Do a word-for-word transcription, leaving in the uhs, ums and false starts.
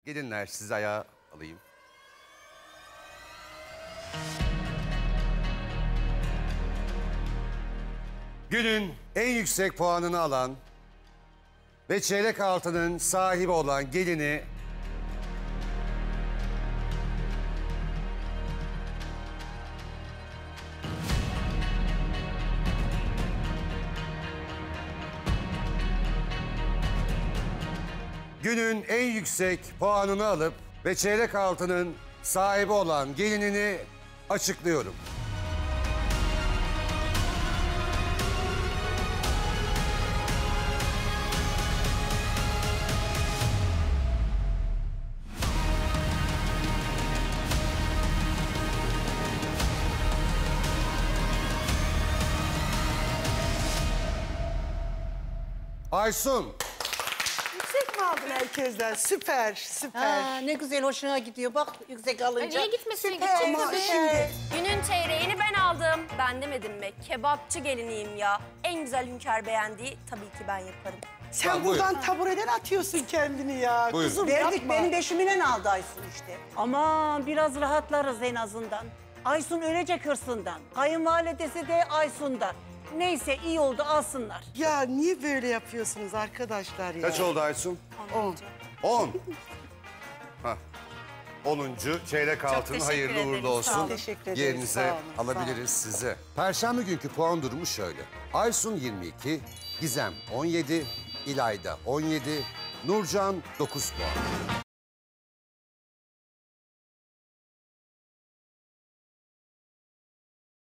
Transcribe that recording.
Gelinler sizi ayağa alayım. Günün en yüksek puanını alan ve çeyrek altının sahibi olan gelini günün en yüksek puanını alıp ve çeyrek altının sahibi olan gelinini açıklıyorum. Aysun. Yüksek mi aldın herkesten? Süper, süper. Ha, ne güzel hoşuna gidiyor bak yüksek alınca. Niye gitmesin? Süper Gidecek ama tabii. şimdi- Günün çeyreğini ben aldım. Ben demedim mi? Kebapçı geliniyim ya. En güzel hünkâr beğendiği tabii ki ben yaparım. Sen Tamam, buradan buyurun. tabureden atıyorsun kendini ya. Buyurun. Kuzum Verdik yapma. benim beşimden aldı Aysun işte. Aman biraz rahatlarız en azından. Aysun ölecek hırsından. Kayınvalidesi de Aysun'da. Neyse iyi oldu alsınlar. Ya niye böyle yapıyorsunuz arkadaşlar ya? Kaç oldu Aysun? On. On. Hah. Onuncu çeyrek altın teşekkür hayırlı ederiz, uğurlu sağ olsun. olun. Teşekkür ederiz, Yerinize sağ olun, sağ alabiliriz sizi. Perşembe günkü puan durumu şöyle. Aysun yirmi iki, Gizem on yedi, İlayda on yedi, Nurcan dokuz puan.